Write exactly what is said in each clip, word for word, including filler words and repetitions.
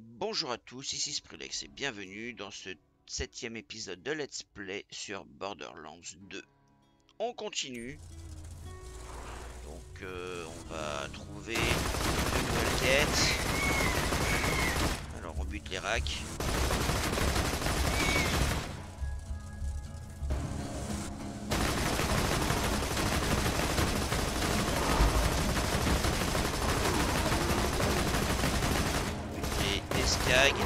Bonjour à tous, ici Sprilex et bienvenue dans ce septième épisode de Let's Play sur Borderlands deux. On continue. Donc euh, on va trouver de nouvelles quêtes. Alors on bute les racks. Buter les skags.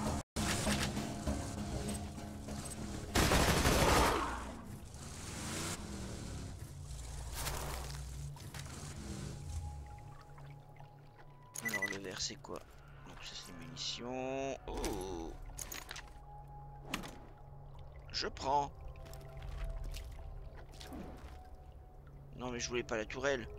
Alors le vert c'est quoi? Donc ça c'est des munitions. Oh, je prends. Non mais je voulais pas la tourelle.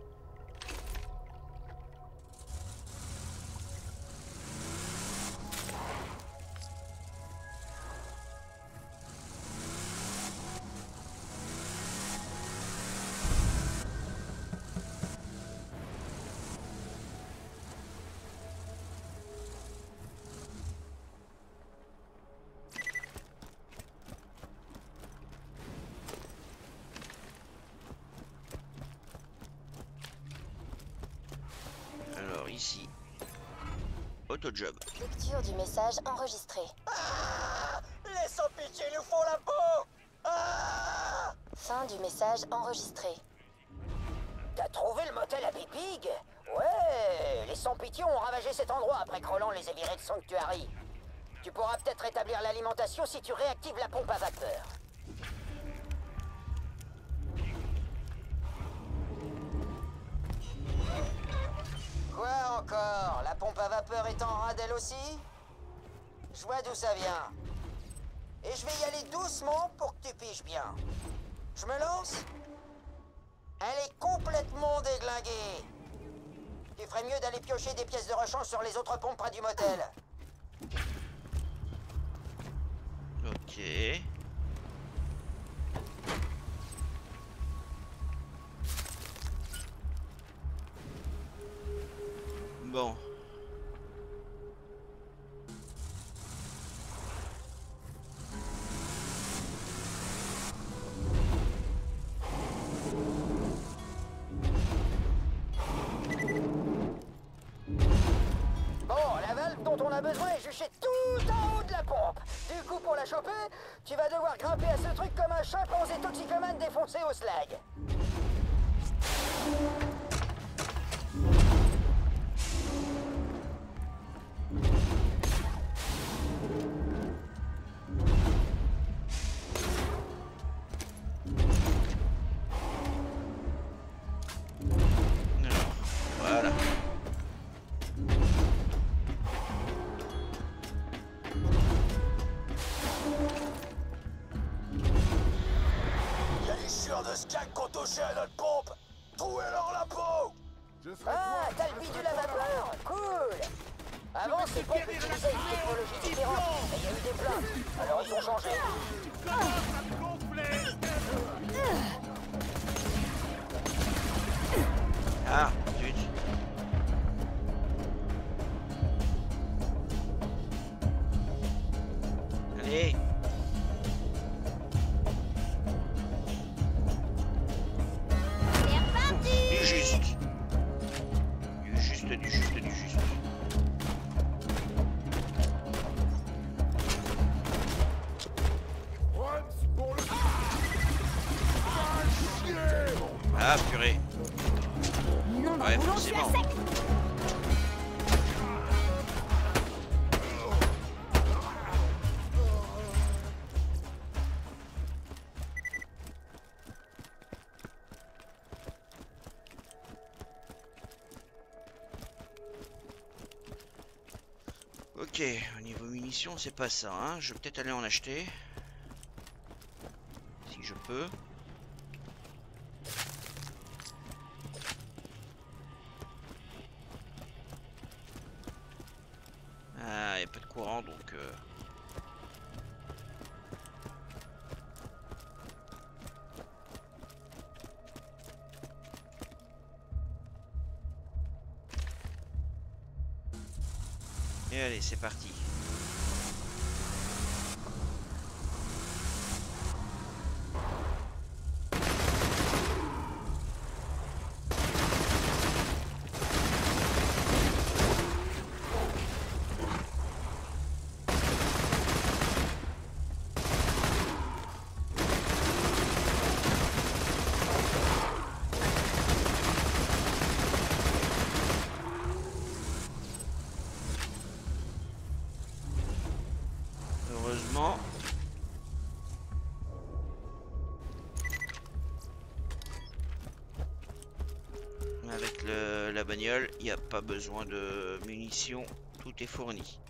Alors ici, autojob. Lecture du message enregistré. Ah, les sans-pitié nous font la peau. Ah, Fin du message enregistré. t'as trouvé le motel à Pipig? Ouais, les sans-pitié ont ravagé cet endroit après que Roland les ait virés de Sanctuary. Tu pourras peut-être rétablir l'alimentation si tu réactives la pompe à vapeur. Quoi encore? La pompe à vapeur est en rade elle aussi? Je vois d'où ça vient. Et je vais y aller doucement pour que tu piges bien. Je me lance? Elle est complètement déglinguée. Tu ferais mieux d'aller piocher des pièces de rechange sur les autres pompes près du motel. Ok. Bon. Bon, la valve dont on a besoin est juchée tout en haut de la pompe. Du coup, pour la choper, tu vas devoir grimper à ce truc comme un chimpanzé toxicomane défoncé au slag. Alors, voilà. Y'a les chieurs de skag qui ont touché à notre pompe. Trouez-leur la peau. Ah, t'as le bidule à vapeur. Cool. Avant, ces pompes utilisaient une technologie différente, mais il y a eu des plaintes. Alors ils ont changé. Ah, zut. Allez. C'est reparti. Du juste. Du juste, du juste, du juste. Ah, purée. Non, non, Ouais, boulon, je suis à forcément. sec. Ok, au niveau munitions, c'est pas ça, hein. Je vais peut-être aller en acheter. Si je peux. Ah, il n'y a pas de courant, donc... Euh... Et allez, c'est parti. Heureusement. Avec le, la bagnole, il n'y a pas besoin de munitions, tout est fourni.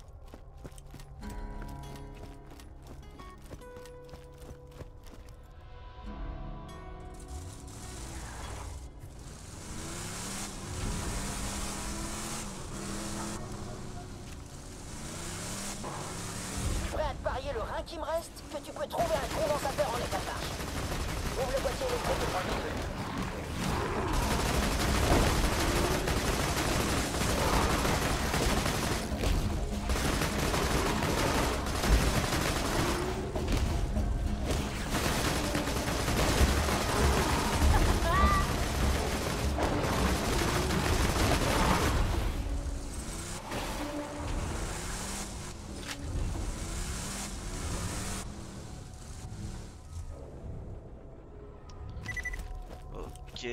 Prêt à te parier le rein qui me reste que tu peux trouver un condensateur en état de marche. Ouvre le boîtier électrique et prends le véhicule. Ok.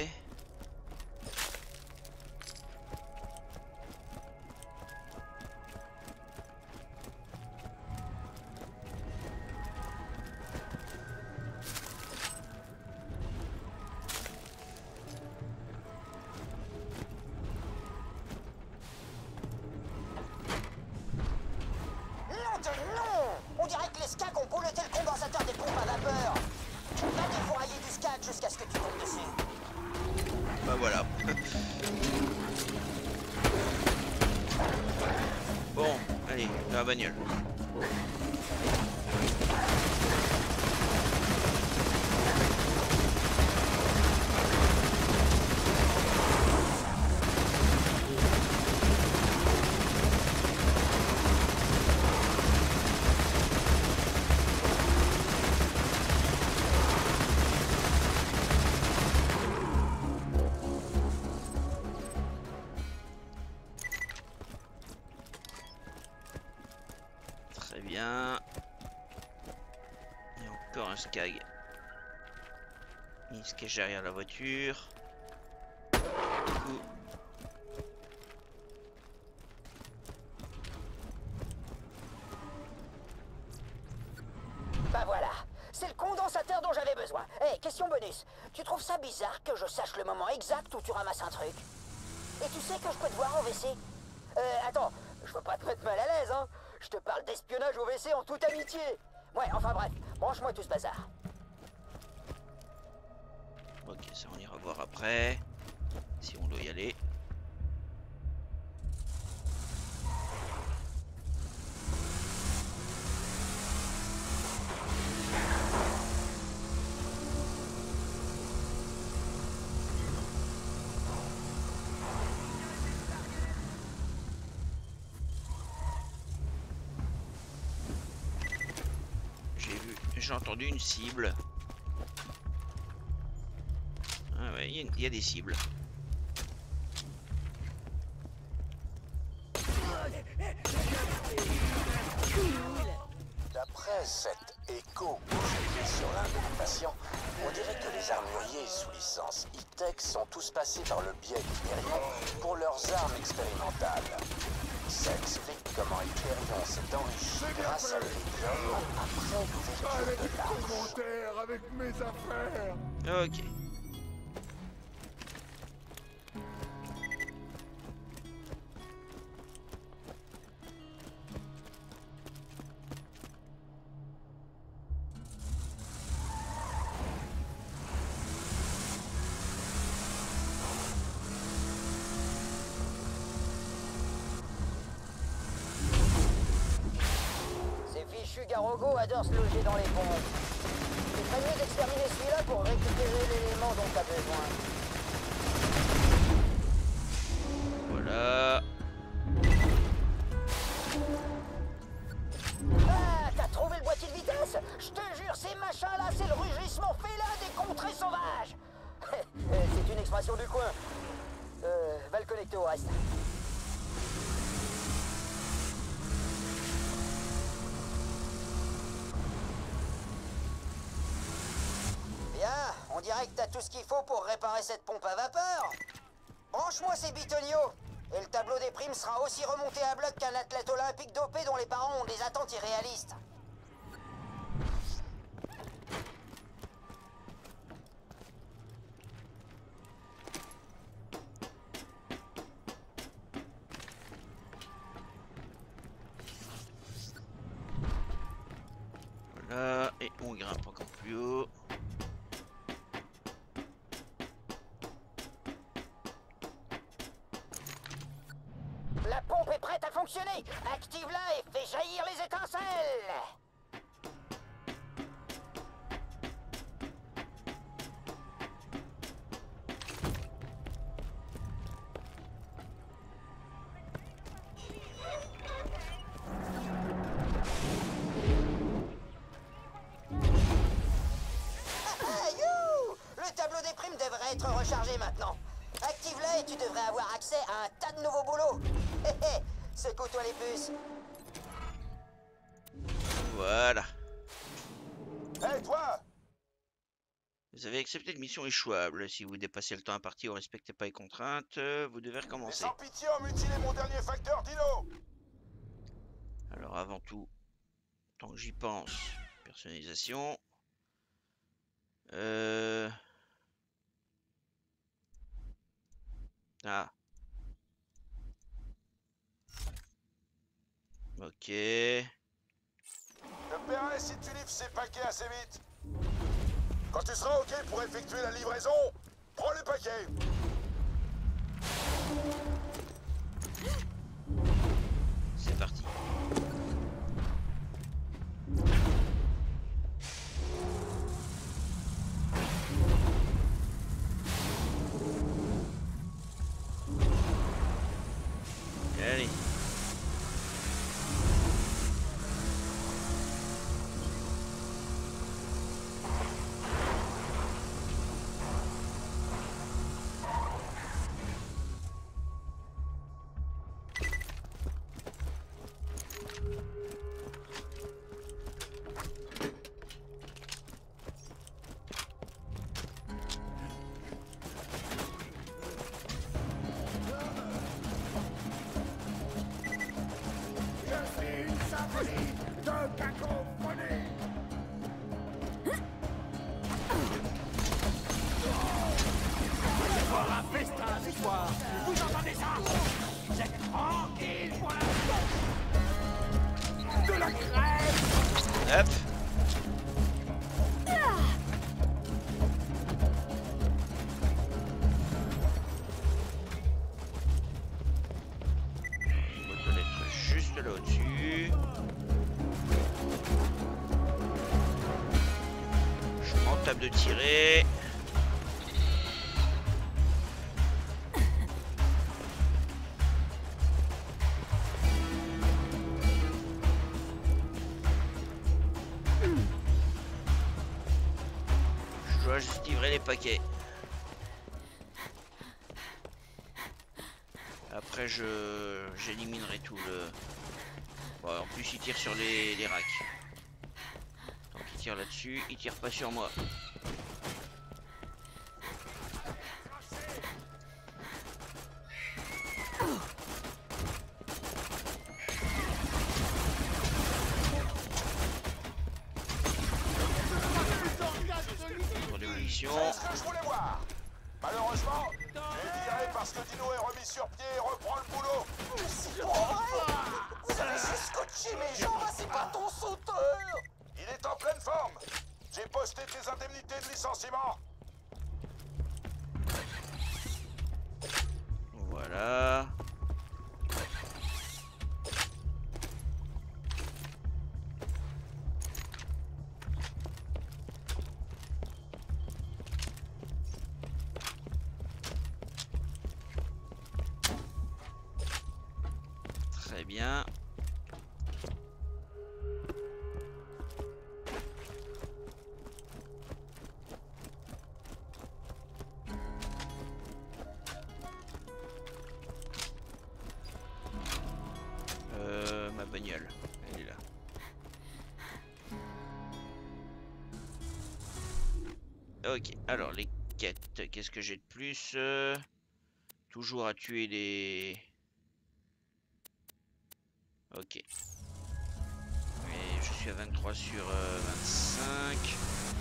On dirait que les skags ont bouleté le condensateur des pompes à vapeur. Va défourailler du skag jusqu'à ce que tu tombes dessus. Bah voilà. Bon, allez, dans la bagnole. Très bien. Et encore un skag. Il se cache derrière la voiture. Du coup, Bah voilà, c'est le condensateur dont j'avais besoin. Eh, hey, question bonus. Tu trouves ça bizarre que je sache le moment exact où tu ramasses un truc? Et tu sais que je peux te voir au W C? Euh, attends, je veux pas te mettre mal à l'aise, hein. Je te parle d'espionnage au W C en toute amitié. Ouais, enfin bref, branche-moi tout ce bazar. ok, ça on ira voir après. Si on doit y aller. J'ai vu, j'ai entendu une cible. Ah ouais, il y, y a des cibles. D'après cet écho que j'ai vu sur l'un de mes patients, on dirait que les armuriers sous licence E-Tech sont tous passés par le biais d'Hyperion pour leurs armes expérimentales. Ça explique comment Hyperion s'est enrichi grâce à l'Elysium après l'ouverture de l'arche. Commentaire avec mes affaires. Ok. Garogo adore se loger dans les pompes. Il ferait mieux d'exterminer celui-là pour récupérer l'élément dont t'as besoin. Voilà. d'expression du coin. Euh, va le connecter au reste. Bien, on dirait que t'as tout ce qu'il faut pour réparer cette pompe à vapeur. Branche-moi ces bitonniaux. Et le tableau des primes sera aussi remonté à bloc qu'un athlète olympique dopé dont les parents ont des attentes irréalistes. Voilà, et on grimpe encore plus haut. La pompe est prête à fonctionner. Active-la et fais jaillir les étincelles. Ah, you! Le tableau des primes devrait être rechargé maintenant. Active-la et tu devrais avoir accès à un tas de nouveaux boulots. Hé hé, secoue-toi les puces. Voilà. Hé, toi! Vous avez accepté une mission échouable. Si vous dépassez le temps imparti ou respectez pas les contraintes, vous devez Mais recommencer. sans pitié, on mutilé mon dernier facteur, Dino! Alors avant tout, tant que j'y pense, personnalisation. Euh... Ah. Ok. Je paierai si tu livres ces paquets assez vite. Quand tu seras OK pour effectuer la livraison, prends les paquets. C'est parti. Allez. Hop. Une boîte de lettres juste là au-dessus. Je prends table de tirer. Juste livrer les paquets. Après je j'éliminerai tout le. Bon, en plus il tire sur les, les racks. Donc il tire là-dessus, il tire pas sur moi. C'est ce que je voulais voir. Malheureusement, j'ai viré parce que Dino est remis sur pied et reprend le boulot. Mais c'est pas vrai. Vous avez juste scotché mes jambes, c'est pas ton sauteur. Il est en pleine forme. J'ai posté tes indemnités de licenciement. Voilà. Très bien. Ok, alors les quêtes, qu'est-ce que j'ai de plus? euh, Toujours à tuer les... Ok. Et je suis à vingt-trois sur euh, vingt-cinq.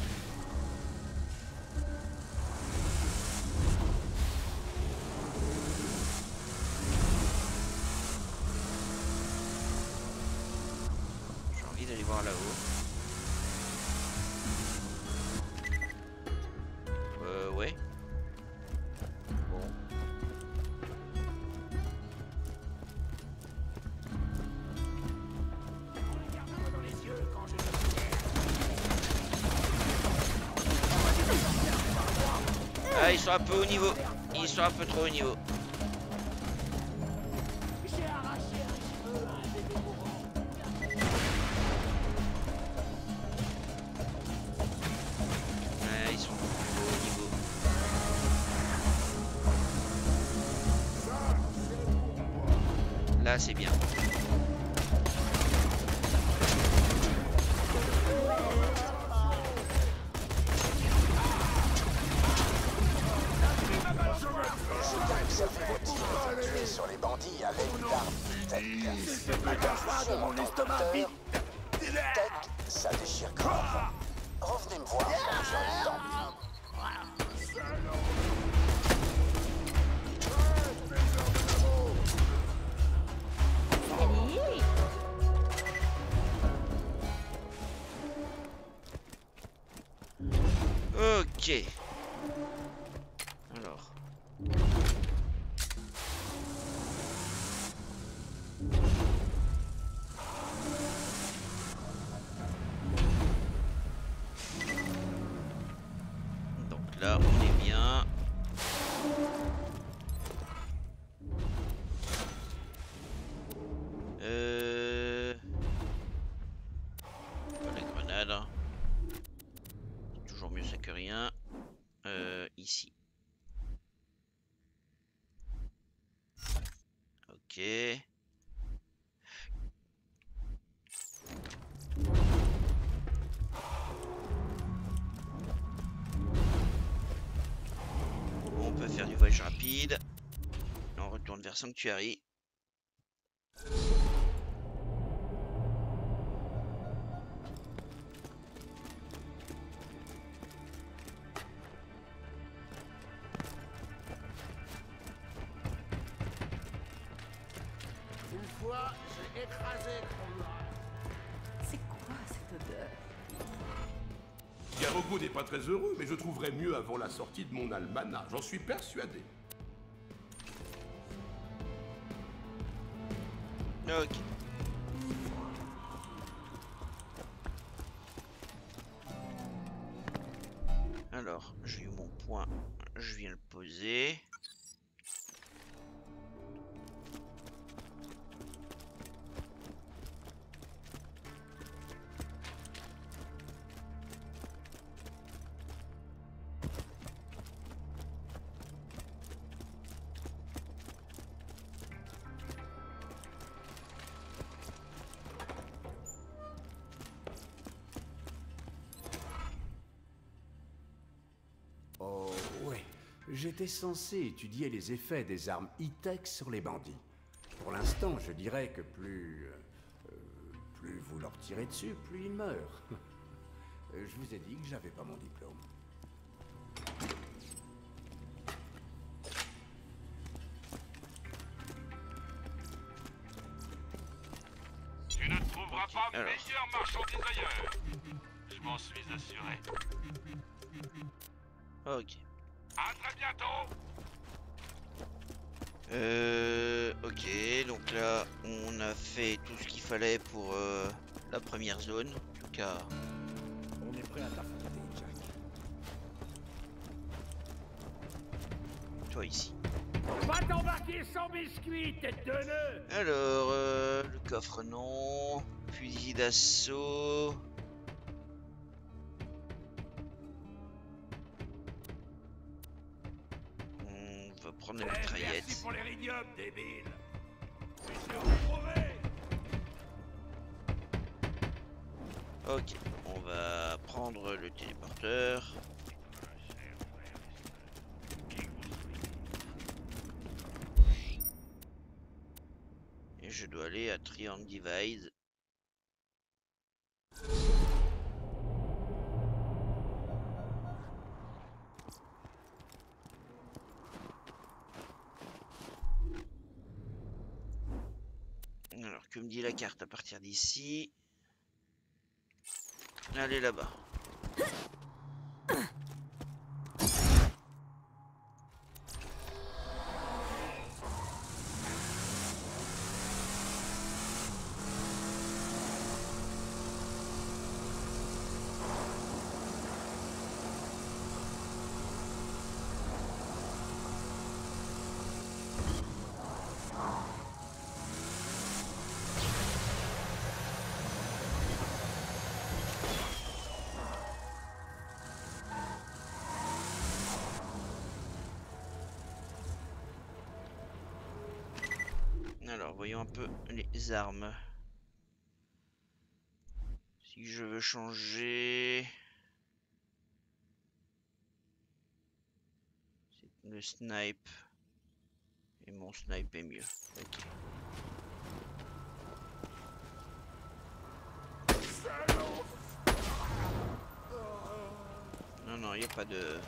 J'ai envie d'aller voir là-haut. Euh, ouais. Bon. Ah, ils sont un peu au niveau. Ils sont un peu trop au niveau. Ouais, ils sont beaucoup au niveau. Là, c'est bien. Sur les bandits à l'aide d'armes tech. Mon estomac vite. Tech, ça déchire grave. Revenez me voir quand j'aurai le temps. Ok. Alors. Donc là, on est bien. Euh... Pas la grenade. Hein. Toujours mieux ça que rien. Euh, ici. Ok. On peut faire du voyage rapide. On retourne vers Sanctuary. Une fois, j'ai écrasé C'est quoi cette odeur? Garogo n'est pas très heureux, mais je trouverai mieux avant la sortie de mon almanach, j'en suis persuadé. Ok. Alors, j'ai eu mon point, je viens le poser. Oh, ouais. J'étais censé étudier les effets des armes e-tech sur les bandits. Pour l'instant, je dirais que plus... euh, plus vous leur tirez dessus, plus ils meurent. Je vous ai dit que j'avais pas mon diplôme. Tu ne trouveras pas alors. meilleure marchandise ailleurs. Je m'en suis assuré. Ok. À très bientôt. Euh, ok, donc là, on a fait tout ce qu'il fallait pour euh, la première zone. En tout cas, On est prêt à t'affronter, Jack. toi ici. Va t'embarquer sans biscuit, tête de nœud. Alors, euh, le coffre non. Fusil d'assaut. On va prendre la Merci mitraillette. pour l'éridium, débile. Puis-je le retrouver? Ok, on va prendre le téléporteur. Et je dois aller à Triangle Divide. Alors, que me dit la carte à partir d'ici? Allez là-bas. Alors, voyons un peu les armes. Si je veux changer... Le snipe. Et mon snipe est mieux. Ok. Non, non, il n'y a pas de...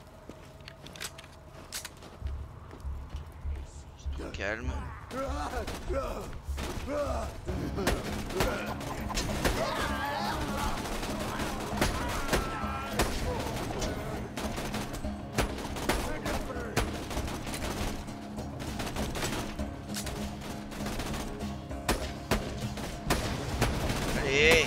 C'est trop calme. Allez!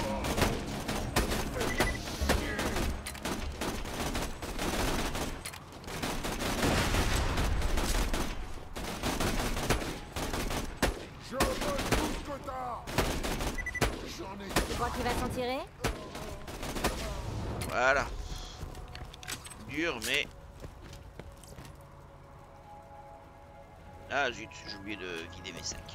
Tu crois qu'il va s'en tirer? Voilà. Dur, mais... Ah zut, j'ai oublié de guider mes sacs.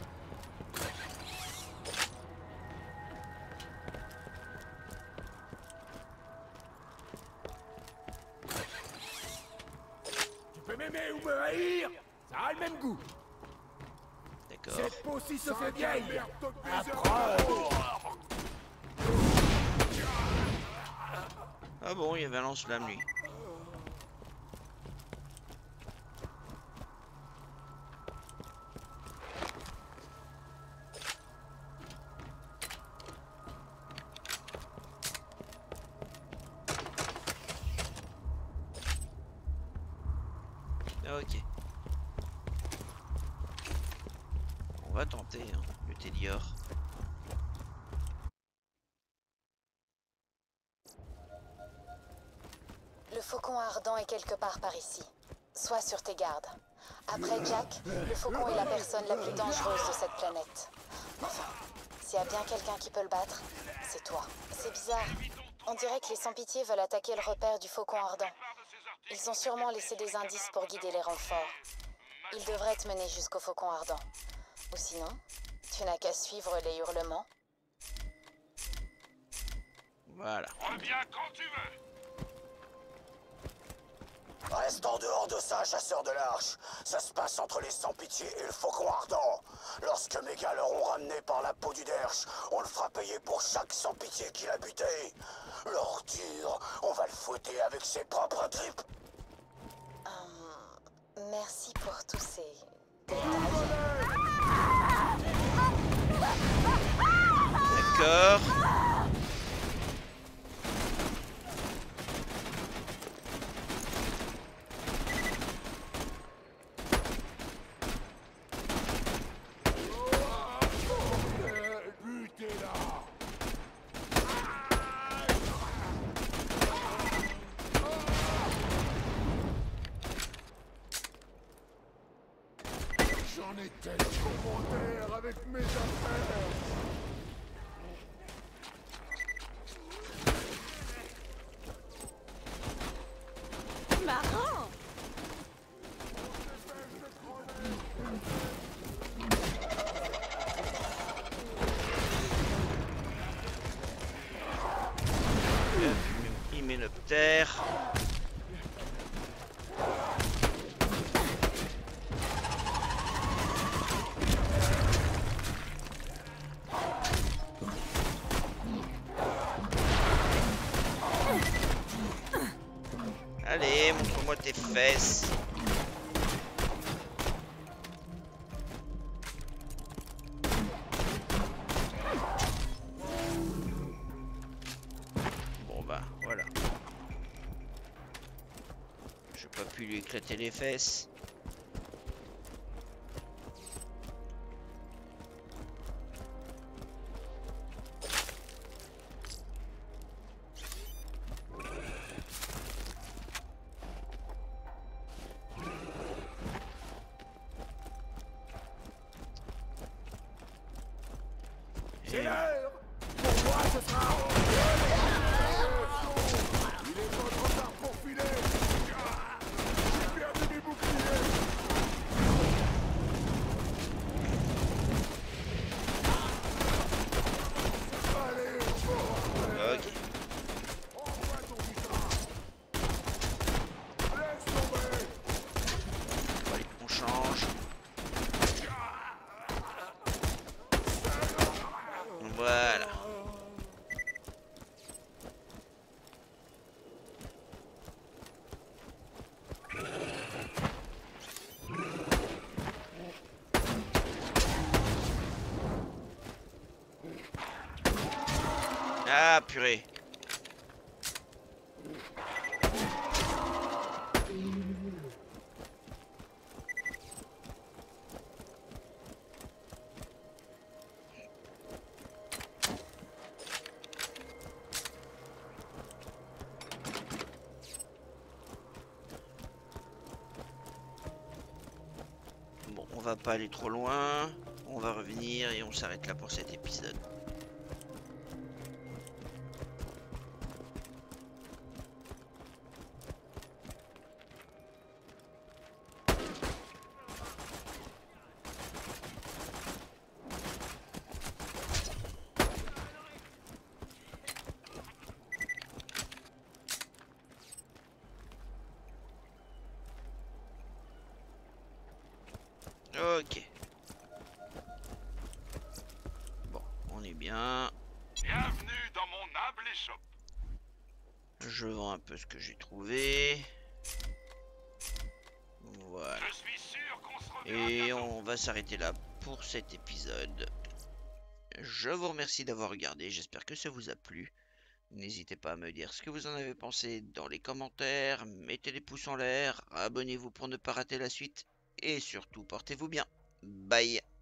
Tu peux m'aimer ou me haïr, ça a le même goût. D'accord. Cette peau-ci se fait vieille. Ah bon, il y avait un lance-flamme lui. Ah, ok. On va tenter hein, le Télior. Le faucon ardent est quelque part par ici. Sois sur tes gardes. Après Jack, le faucon est la personne la plus dangereuse de cette planète. Enfin, s'il y a bien quelqu'un qui peut le battre, c'est toi. C'est bizarre. On dirait que les sans-pitié veulent attaquer le repère du faucon ardent. Ils ont sûrement laissé des indices pour guider les renforts. Ils devraient te mener jusqu'au faucon ardent. Ou sinon, tu n'as qu'à suivre les hurlements. Voilà. Reviens quand tu veux. Reste en dehors de ça, chasseur de l'arche. Ça se passe entre les sans-pitié et le faucon ardent. Lorsque mes gars l'auront ramené par la peau du derche, on le fera payer pour chaque sans-pitié qu'il a buté. L'ordure, on va le fouetter avec ses propres tripes. Hum, merci pour tous ces détails. D'accord. J'en ai tellement commentaires avec mes affaires. Marrant! Hyménoptère. fesses. Bon bah voilà. J'ai pas pu lui éclater les fesses. C'est l'heure. Pour moi, ce sera... Il est pas trop tard pour filer. J'ai perdu mes boucliers. Allez, on va. Ok. Envoie ton putain. Laisse tomber. Allez, on change. Voilà. Ah purée. Bon, on va pas aller trop loin. On va revenir et on s'arrête là pour cet épisode. Ok. Bon, on est bien. Bienvenue dans mon humble échoppe. Je vends un peu ce que j'ai trouvé. Voilà. Je suis sûr qu'on se reverra Et bientôt. on va s'arrêter là pour cet épisode. Je vous remercie d'avoir regardé. J'espère que ça vous a plu. N'hésitez pas à me dire ce que vous en avez pensé dans les commentaires. Mettez les pouces en l'air. Abonnez-vous pour ne pas rater la suite. Et surtout, portez-vous bien. Bye.